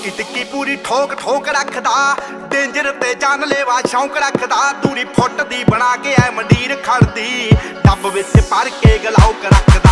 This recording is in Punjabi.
ਟਿੱਕੀ ਟਿੱਕੀ ਪੂਰੀ ਠੋਕ ਠੋਕ ਰੱਖਦਾ, ਡੇਂਜਰ ਤੇ ਜਾਨਲੇਵਾ ਸ਼ੌਂਕ ਰੱਖਦਾ। ਦੂਰੀ ਫੁੱਟ ਦੀ ਬਣਾ ਕੇ ਐ ਮੰਡੀਰ ਖੜਦੀ, ਡੱਬ ਵਿੱਚ ਭਰ ਕੇ ਗਲਾਉਕ ਰੱਖਦਾ।